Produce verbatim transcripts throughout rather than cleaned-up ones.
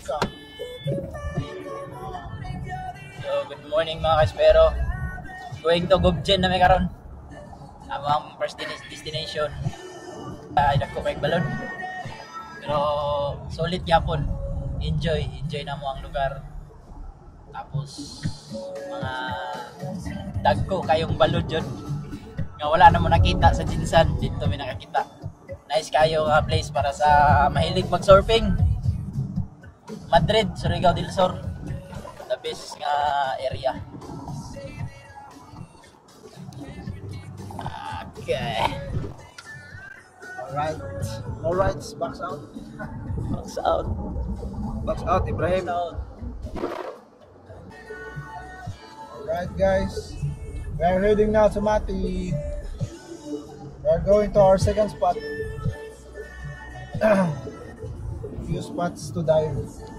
ka. So, good morning mga kaspero. Going to Gubjen na may karon. Amang first destination. Ay, nagkukay balon. Pero solid yapon. Enjoy, enjoy na mo ang lugar. Tapos mga dagko kayong balon dyan. Nga wala na mo nakita sa Jinsan, dito may nakakita. Nice kayo nga place para sa mahilig mag-surfing. Madrid, Surigao del Sur. The best nga area. Okay. Alright. Alright, box out. Box out. Box out, Ibrahim. Box out. Alright guys. We are heading now to Mati. We are going to our second spot. Few spots to dive.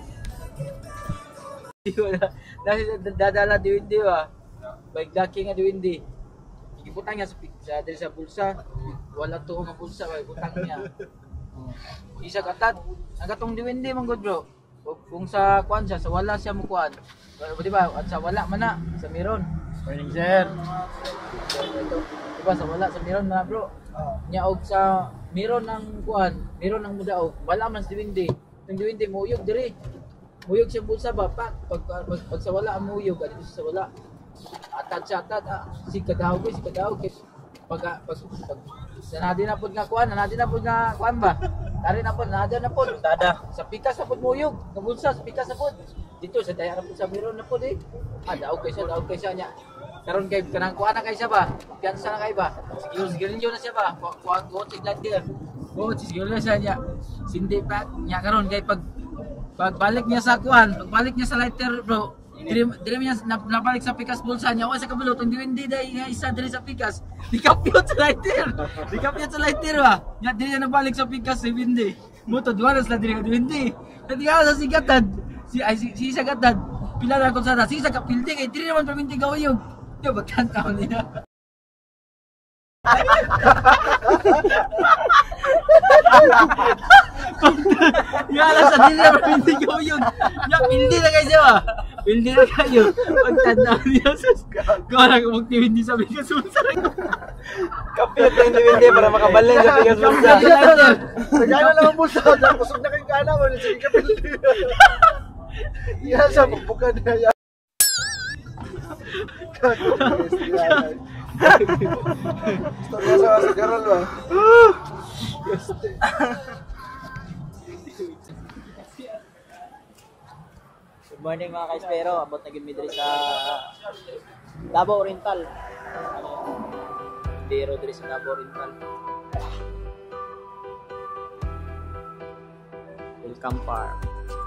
Dahil dadala di Windy ba? Bike laki nga di Windy. Ibutang niya sa sa diri sa bulsa. Wala to nga bulsa ba ibutang niya. Isa katad. Ang katong di Windy man good bro. Kung sa kuan siya sa wala siya mo kuan. Di ba? At sa wala man na sa meron. Morning sir. Diba sa wala sa meron na bro. Nya og sa meron ng kuan, meron ng mudaog. Wala man si Windy. Yung di Windy muyog diri. Muyog siya bulsa ba? Pag, pag, pag, pag sa wala ang muyog, ano sa wala. Atad siya, atad. Ah, si kadahog, si kadahog. Pag, pag, pag, nanadin na po nga kuan, nanadin na po nga kuan ba? Tari na po, nanadin na po. Dada. Sa pikas na po muyog. Ng bulsa, sa pikas na po. Dito, sa daya na po sa meron na po di. Ah, daog kayo siya, daog kayo siya niya. Karon kay kanang kuan na kay siya ba? Piyansa na kay ba? Siguro sigarilyo na siya ba? Kuan ko si glad there. Oh, sigarilyo na siya niya. Sindi pa niya karon kay pag pagbalik niya sa kuan, pagbalik niya sa lighter, bro. Dire dire niya nabalik sa pikas bulsa niya. Wa sa kabalo tong diwindi dai nga isa dire sa pikas. Dikapyot sa lighter. Dikapyot sa lighter ba? Nya dire na nabalik sa pikas si Windy. Mo to duwaras na dire diwindi. Dadi ka sa sigatan. Si ay si, si sagatan. Pila ra ko sa si sa kapilde kay dire naman perminti gawayog. Yo bagkanta niya. Yala sa dila perminti gawayog. Ya pildi na kay siya. Pildi na kayo. Pagtanda niya sa gara ko magtiwindi sa bigas bulsa. Kapit lang ni Windy para makabaleng sa bigas bulsa. Nagana lang ang bulsa. Kusog na kay gana mo. Sige ka pildi. Yan sa pagbuka na yan. Istorya sa sa garol ba? Good morning mga kaispero. Abot na gid mi diri sa Davao Oriental. Dero diri sa Davao Oriental. Welcome Park.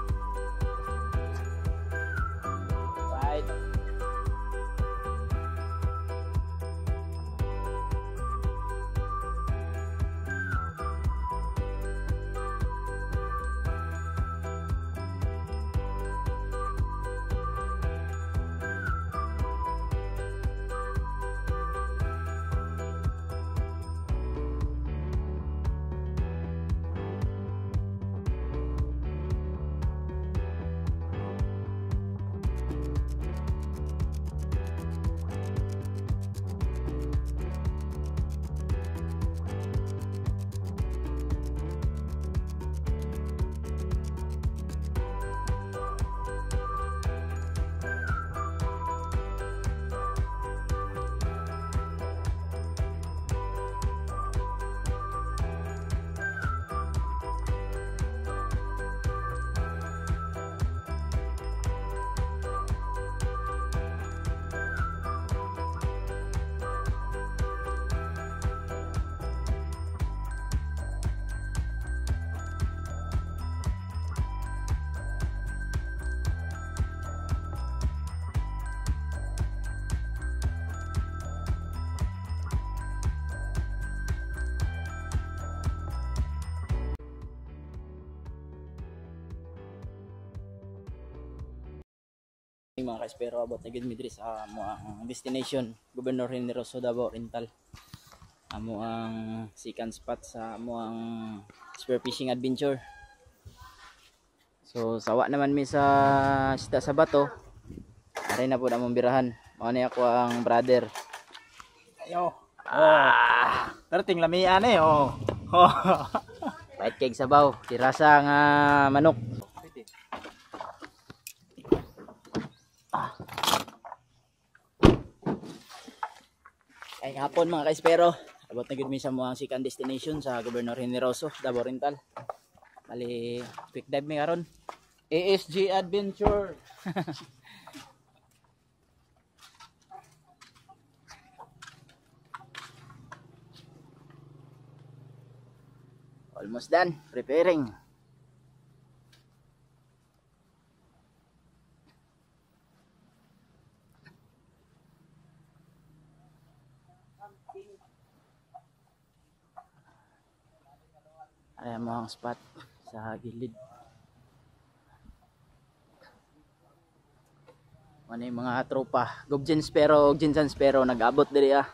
Right. Mga kaispero, abot na gid mi diri sa amo ang destination Gobernador Henry Rosso, Davao Oriental. Amo ang second spot sa amo ang spearfishing adventure. So sawa naman mi sa isda sa bato. Ari na po namong birahan. Mao ni ako ang brother. Yo. Ah, Perting lamian eh oh. Oh. pait keg sabaw, tirasa nga manok. Ah. Ay hapon mga kaispero. Abot na gid mi sa mo ang second destination sa Governor Generoso, Davao Oriental. Bali, quick dive mi karon. A S G Adventure. Almost done, preparing. Ayan mo ang spot sa gilid. Ano yung mga tropa. Gobjin Spero, Ginsan Spero, nag-abot diri ah.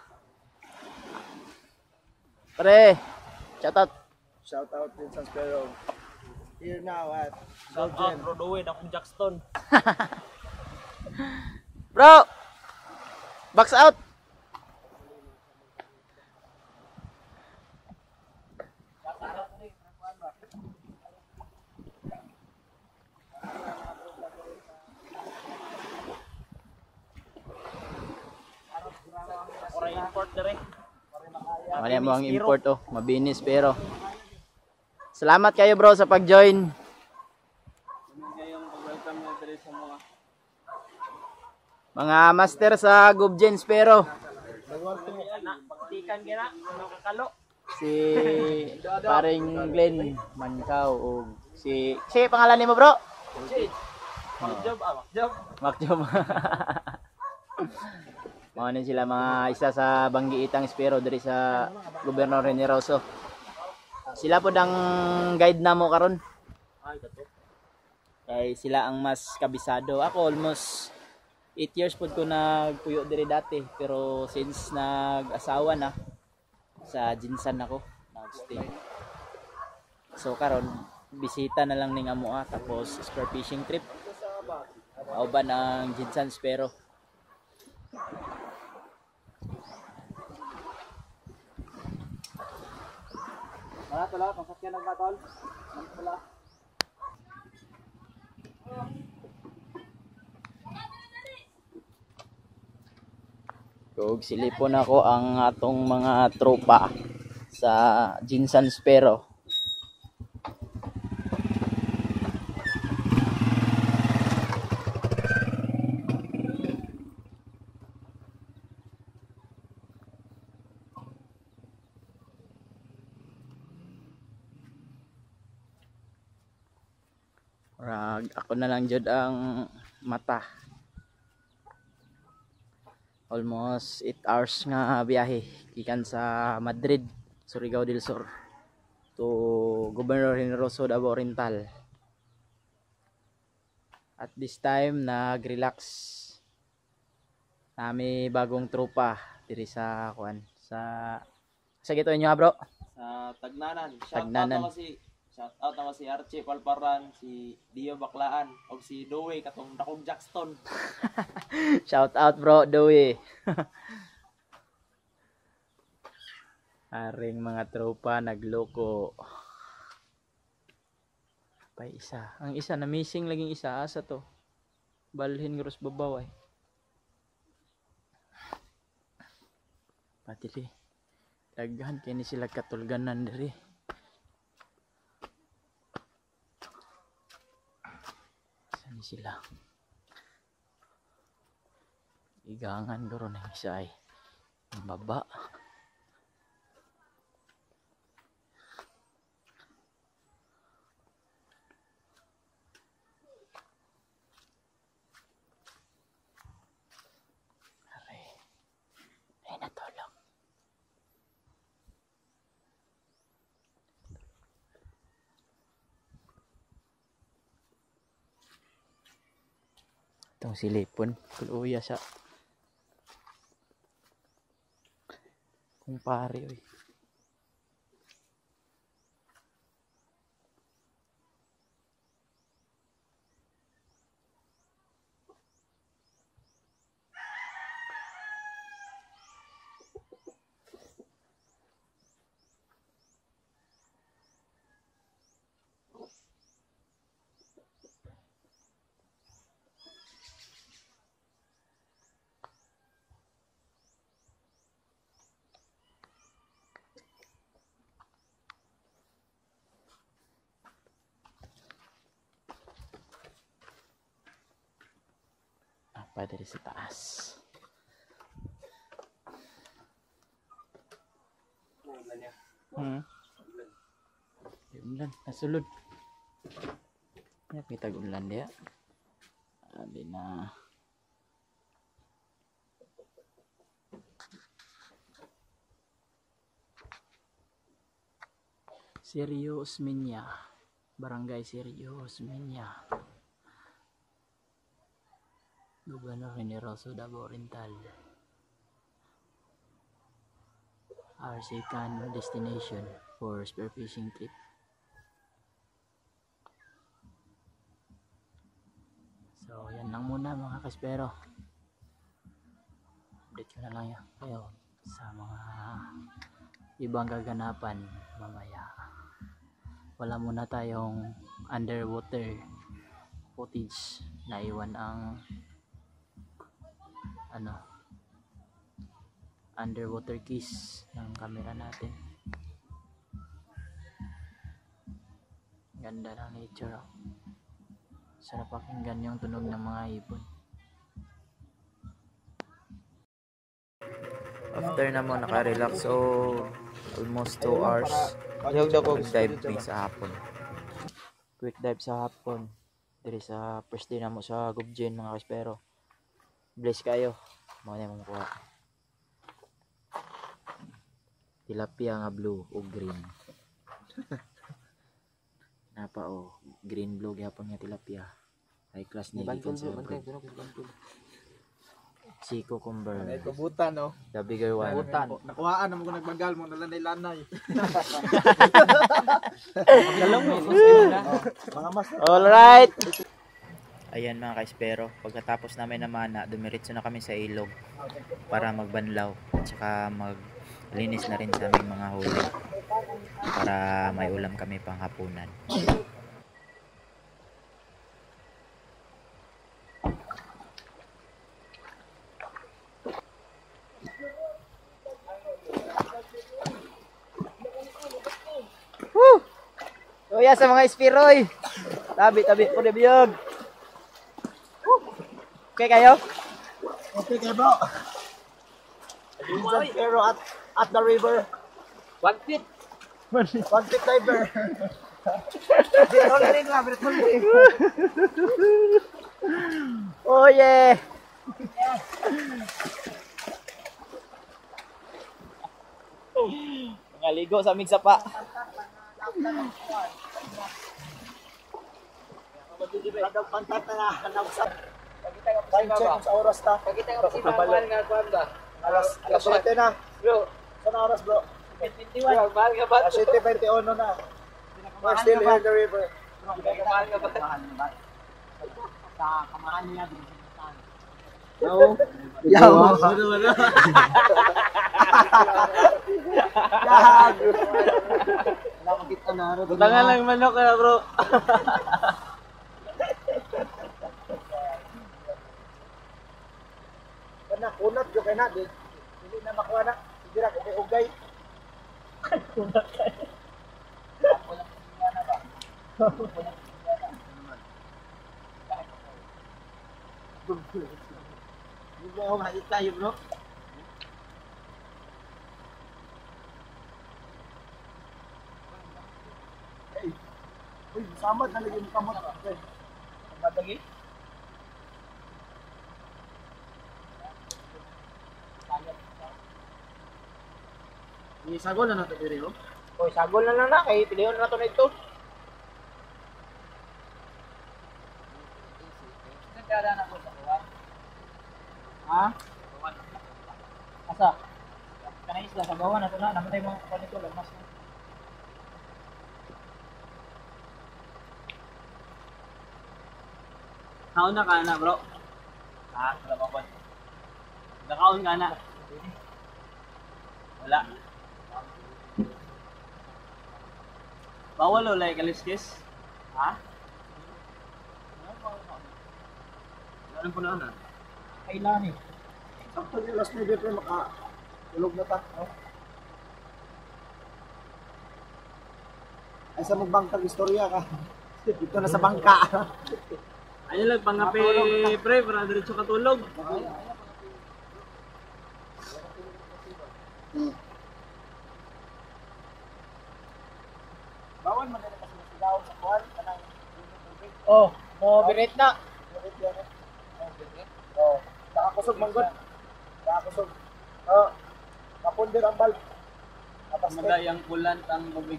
Pre, shout out. Shout out din sa Sparrow. Here now at Shout out Rodowe akong Jackson. Bro, box out. Ora import dire. Ano mo ang import oh, mabinis pero. Salamat kayo bro sa pag-join. Ngayong pag-welcome mo dire sa mga Mga master sa Gobjin Spero. pagtikan gina, ano kakalo. Si paring Glenn Mankaw o si si pangalan nimo bro? Job ah, job. Makjom. Mao ni sila mga isa sa Banggiitang Spero diri sa Gobernador Generoso. Sila po ang guide namo karon. Ay kato. Kay sila ang mas kabisado. Ako almost eight years pod ko nagpuyo diri dati, pero since nag-asawa na sa Ginsan ako, nag-stay. So karon bisita na lang ning amo ah, tapos spare fishing trip. Mao ba ng Ginsan Spero. Wala tala, pasakyan ng batol. Wala. Kung silipon ako ang atong mga tropa sa Ginsan Spero. Rag, ako na lang jud ang mata. Almost eight hours nga biyahe gikan sa Madrid, Surigao del Sur to Governor Generoso, Davao Oriental. At this time nag-relax nami bagong tropa diri sa kuan sa sa gito inyo ha bro, Sa Tagnanan. Shout Tagnanan. out ako si Shout out ako si Archie Palparan, si Dio Baklaan, o si Dowe katong dakong Jackson. shout out bro Dewey. Aring mga tropa nagloko. Pa isa. Ang isa na missing laging isa asa to. Balhin gros babaw ay. Pati di. Daghan kini sila katulganan diri. Saan sila? Igangan guro na isa ay. Ang baba. Ay, natulog. Itong silipon. Kuluya siya. Kung pare, oy. pa diri sa taas. Hmm. Ulan, nasulod. Ya, kita ulan dia. Abi na. Sirio Osmeña, Barangay Sirio Osmeña, Gobernador Generoso Davao Oriental. Our second destination for spearfishing trip. So yan lang muna mga kaspero. Update ko na lang yan kayo sa mga ibang kaganapan mamaya. Wala muna tayong underwater footage, naiwan ang ano underwater kiss ng camera natin. Ganda ng nature, oh. Sarap pakinggan yung tunog ng mga ibon. After na mo naka-relax, so almost two hours. Quick dive mi sa hapon. Quick dive sa hapon. Diri sa first day na mo sa Gubjen mga kaspero. Bless kayo. Mao na mo kuha. Tilapia nga blue o green. Napa o green blue gyapon nga tilapia. High class ni gikan sa bread. Si cucumber. May kubutan, no? The bigger one. Kubutan. Nakuhaan naman ko nagbagal mo, nalanay-lanay. Dalong mo. Mga mas. Alright. Ayan mga kaispero, pagkatapos namin namana, dumiretso na kami sa ilog para magbanlaw at saka maglinis na rin sa aming mga huli para may ulam kami pang hapunan. Woo! Kuya sa mga ispiroy. Tabi, tabi po na biyog. Okay kayo? Okay kayo, bro. Vincent Pero at, at the river. One feet. One feet diver. Dito na rin nga, dito na rin. Oh yeah! Mga ligo sa aming sapa. Pantata na, hanapsap. Time check sa oras ta. Pagkita nga si Mahal nga kuwan ba? Alas siyete na. Bro, Saan oras, bro? bro, mahal nga ba? Alas siyete twenty-one na. We're still here in the river. Mahal nga ba? Sa kamahan niya, binisitan. Yo. Yo. Ano ba na? Yag. Wala makita na. Butangan lang manok na bro. Kana kunat yo kay na di. Dili na makuha na. Dira kay ugay. Kunat kay. Wala na ba? Hindi ako makita yun, bro. Hey. Uy, samad na lagi yung kamot. Okay. Samad lagi? Isagol na nato diri, oh. Oy, sagol na lang na kay piliyon na to na ito. Nagdala na ko sa kuwan. Ha? Asa? Kana isla sa bawan na to na, namatay mo ko nito lang mas. Kaon na ka na bro. Ah, wala pa kon. Nakaon ka na. Wala. Bawal o like kaliskis? Ha? Ano po na na? Kailan eh. Sakto yung last minute pero maka tulog na ta, no? Ay sa magbangkag istorya ka. Dito na sa bangka. Ayun lang, pangape, pre, para diretso katulog. Bawal man nila kasi masigaw sa kuwan kanang tubig. Oh, mo birit na. Tubig yan eh. Oh, nakakusog man gud. Nakakusog. Oh, napundir ang valve. Tapos Magayang kulant ang tubig.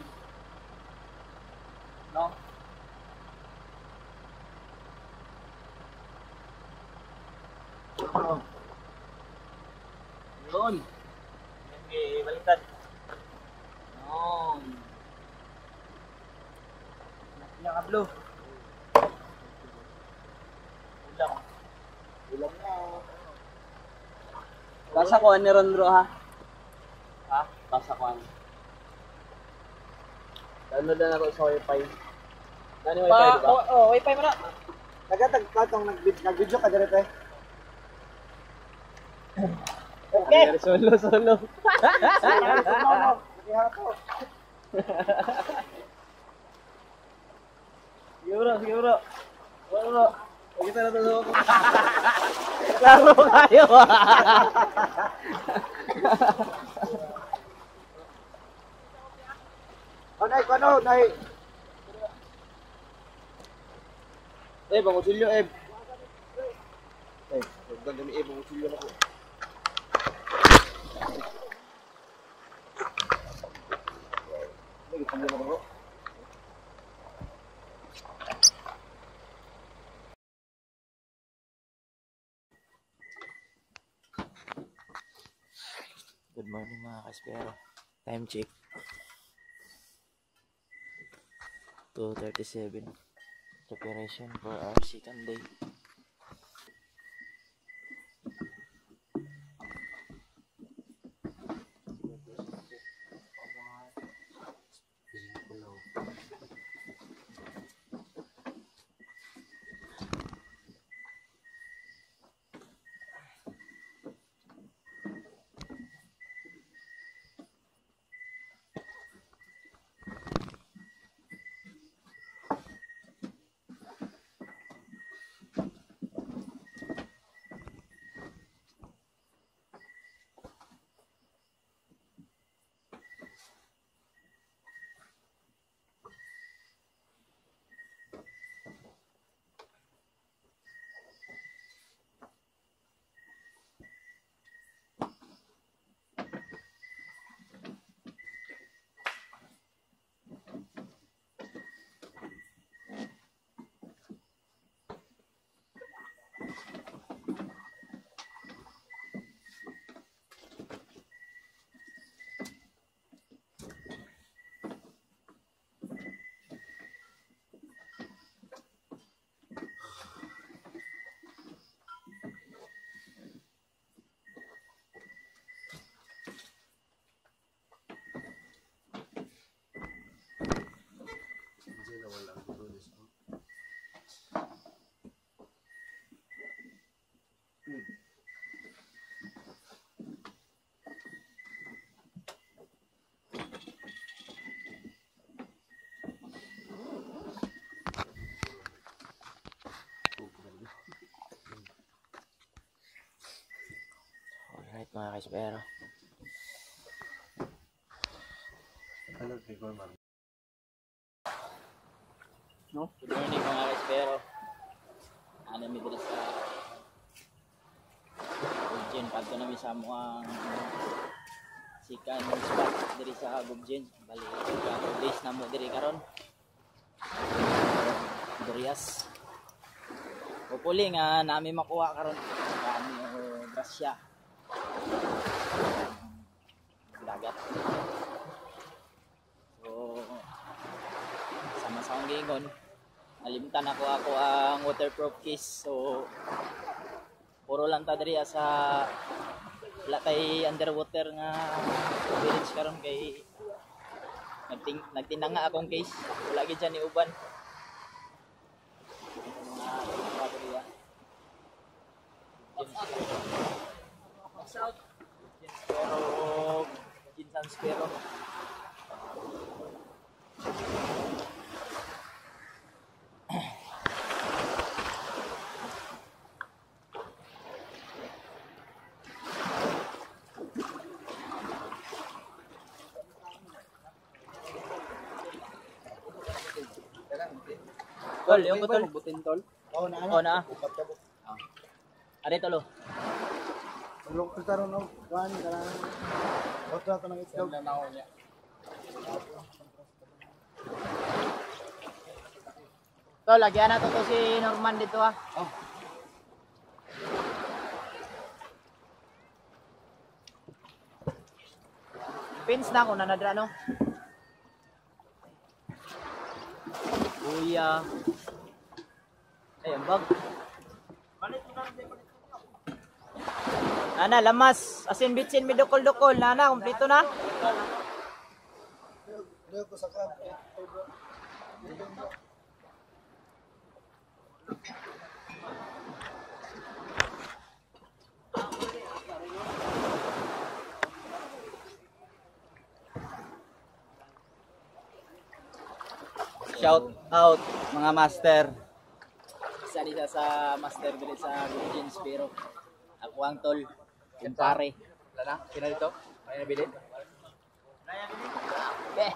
No? Yun. Okay, baliktad. Yun. Nakila ka, Blue. Ulam. ulam na. Basa ko ni Ron bro ha? Ha? Basa ko ano? Download na ako sa wifi. Nani wifi Pa, diba? oh, oh, wifi mo na. Nagatag katong nag-video ka dire pe. Okay. Solo, solo. Sige ha to. Sige bro, sige bro. Bro, bro. Huwag kita na to. Klaro kayo. Anay, kano, nay. Eh, bangusilyo, eh. Eh, huwag na eh, bangusilyo na ko. Lagi pang gano'n ako. Good morning mga kaspero. Time check. two thirty-seven. Preparation for our second day. Alright mga kaspero. No? Good morning mga kaspero. Ano mi dito sa Gubjen. Pagto namin sa muang sikan spot diri sa Gubjen. Bali, two days na mo diri karon. Durias. Hopefully nga namin makuha karon kami o grasya. Dagat. So, sama sa akong gingon, nalimtan ako ako ang waterproof case. So, puro lang ta diri sa wala tay underwater nga village karon kay nagting nagtinang nga akong case. Wala gid ni uban. South pero Jinsan Spero. Tol, yung ko tol. Butin tol. Oo na Oo na. Upat ka po. Ari tolo. Tulong kita ron no. Kuan kana. Otra to ng itlog. Tol, lagyan na to to si Norman dito ah. Oh. Pins na ako na nadra no. Kuya. Ay, ang bag. Ana, lamas. Asin bitsin mi dukol-dukol. Nana, kumpleto na. Deo ko sa kan. Shout out mga master. Isa nila sa master dito sa Virgins pero ako ang tol. Kumpare. Wala na? Sino dito? May nabili? Be.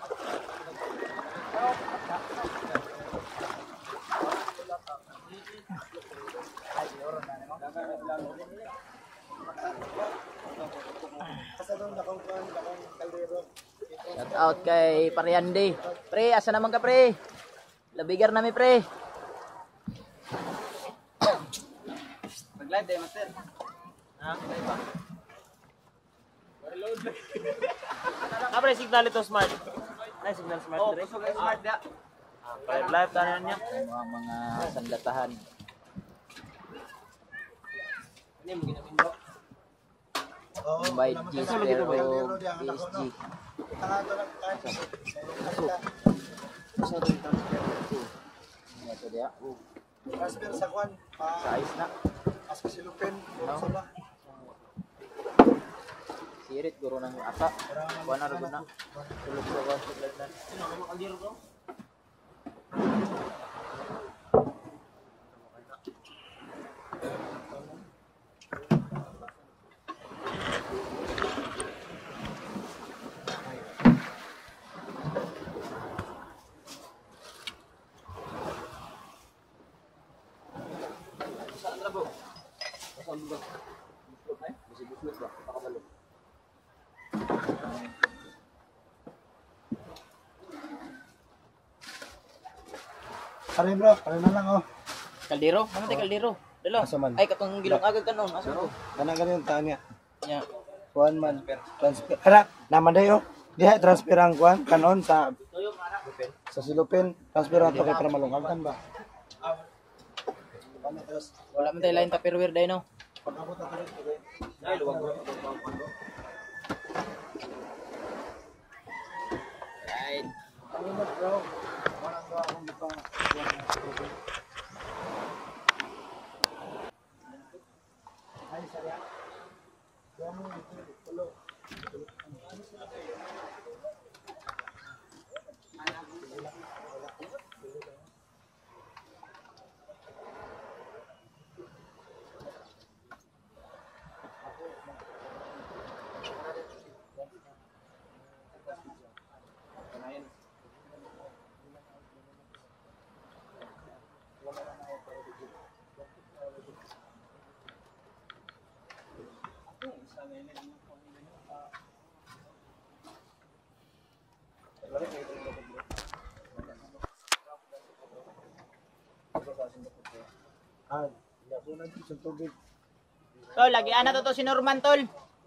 Asa ron dakong kuan dakong kaldero. Shout out kay Pariande. Pre, asa naman ka pre? Labigar nami pre. Mag-live tayo, master. Ha? Live ba? Ah, pre, signal ito smart. Ay, signal smart Oh, dire. gusto kayo smart da. Live, live tanan niya. Mga mga sandatahan. Hindi mo ginamindok. Oo. By G pero P S G. Tanga to lang kan. Ito dia. Transfer sa kuan. Sa ice na. As si Lupin. Sa ba? Sirit guro nang asa. Kuha na rin na. Tulog sa kuha sa glandan. Kare bro, kare na lang oh. Kaldero? Ano tayo kaldero? Dalo. Asa man? Ay, katong gilong agad kanon. Asa ko? Kana ganyan taan niya. Nya. Kuan man transfer. Kara naman dayo. Diha transfer ang kuan kanon sa sa Silupin. Transfer ang to kay para malungkagan ba. Paano terus? Wala man tayo lain tupperware dai no. Pag-abot na tayo. Ay, luwag bro. Right. Ano mo bro? Wala nga akong dito. Ay, sarya. Kuha mo ito, tulo. Ah, hindi ako nandito sa tubig. Tol, lagi ana to to si Norman tol.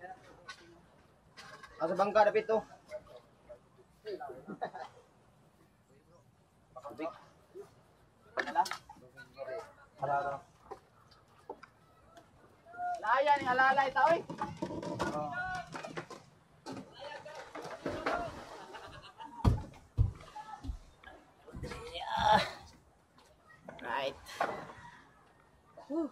Asa bangka dapit to? Harara. Laya ni alalay ta oy. Yeah. Right. Whew.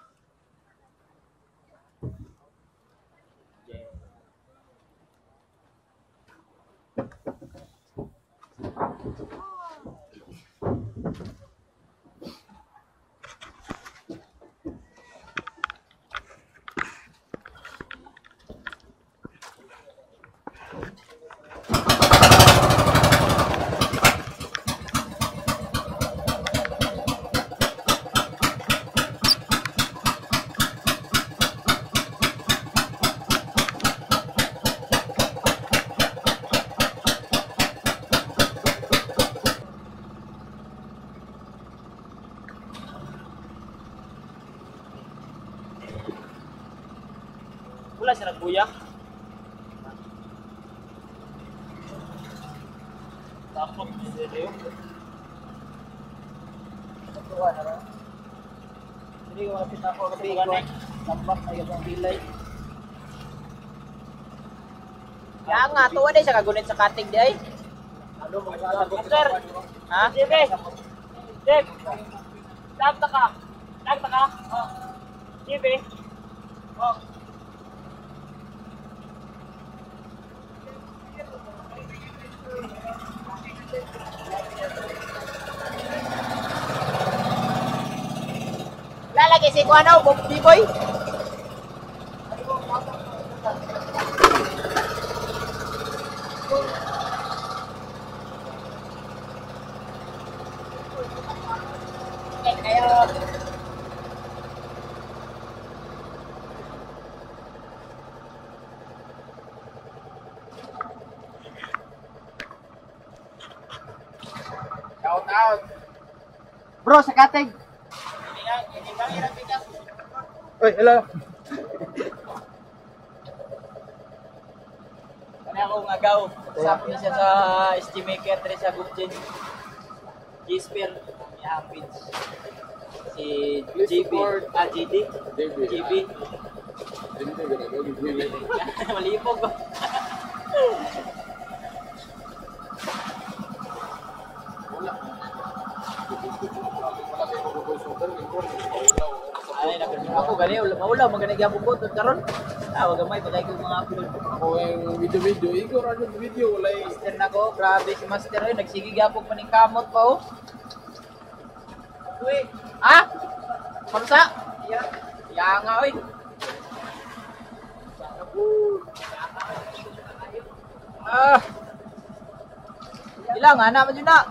Wala siya nagbuya. Tapos, hindi yun. Tuwa na rin. Hindi ko mapit ako kasi ko. Tambak na yung bilay. Kaya nga, tuwa din siya kagunit sa katig di ay. Ano mo sasagot? Sir, Ha? Jebe! Jeb! Lagta ka! Lagta ka! Oh. Jebe! Oh. Lalagi si Kuano, B-boy. Kayo. Shout out. Bro, sa katig. Oy, hello. Kani ako ngagaw. Usap niya siya sa estimaker dre sa Gupjin. Gisper Yapid. Si G B, ah G D, G B. Malipog ba? Ay, nagano ako gali ulam ulam magana gyapon ko karon. Ah, wag gamay patay ko mga upload. Ako yung video-video. Igor, ano yung video? Wala yung... Master na ko, grabe si Master ay nagsige gyapon pa ning kamot pa oh. Uy, ah? Kamsa? Iya. Iya nga oy. Ah. Ilang ana man jud na.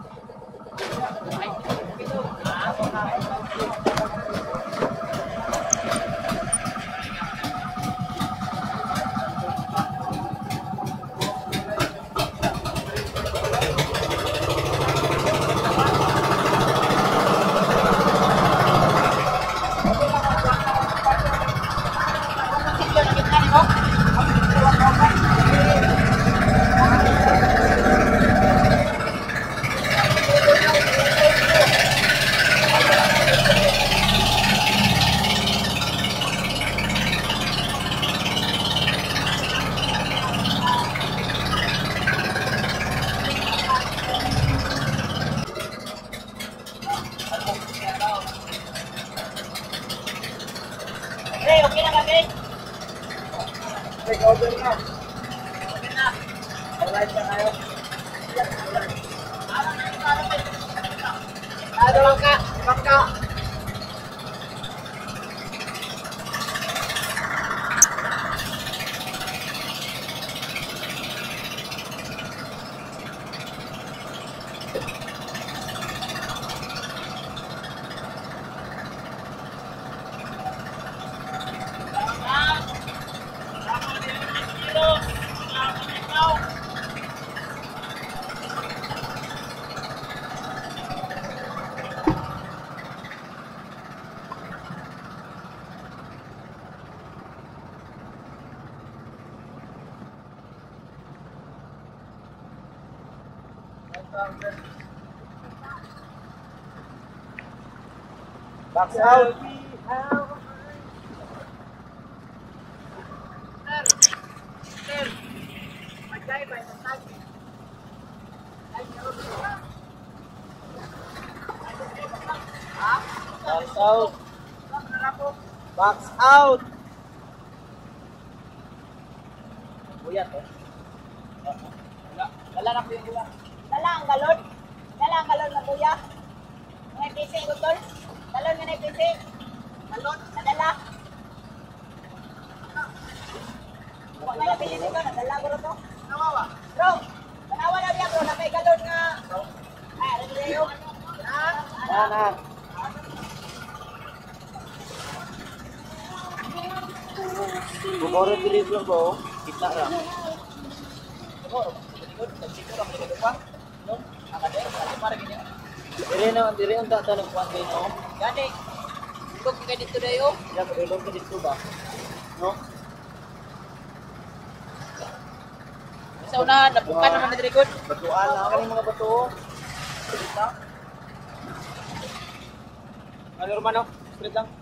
Hey, okay na kami? Take over na. Alright na kayo. Ano lang ka? Lang ka. Box out. Box out. Box out. Buyat eh. Wala, wala na po yung buya. Dala ang galon. Dala ang galon na kuya. May pisi ko tol. Galon nga na pisi. Galon. Nadala. Huwag nga na pisi ko. Nadala ko rin to. Nawawa. Bro. Tanawa na niya bro. Na may galon nga. Ay, ano na yun? Ha? Na na. Bumoro diri lang po. Kita ra. Bumoro. Likod, nagsikor ang likod pa. No? Akade, akade para ganyan. Dire na, dire ang tatanong kuan din no. Gani. Dito ka dito dayo. Ya, padulong ka dito ba? No? sa unahan, napukan naman na likod. Batuan na ka ng mga bato. Ano Romano? Straight lang.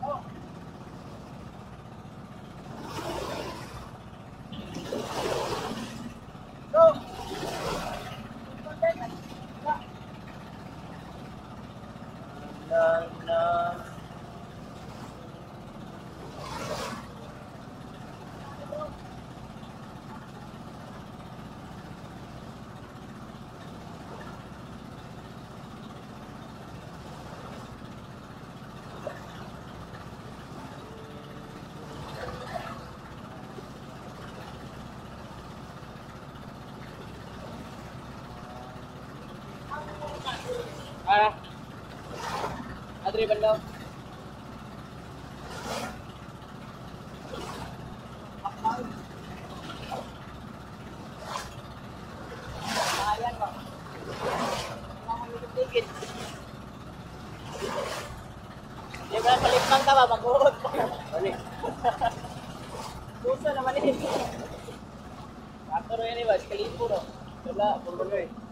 Ara. Adri Bandaw. Ayan ba? Mga mitigit. Di ba palipang ka ba? Mag-uot pa. Puso naman eh. Ato ro yan iba, skalipo ro. Wala, puro eh.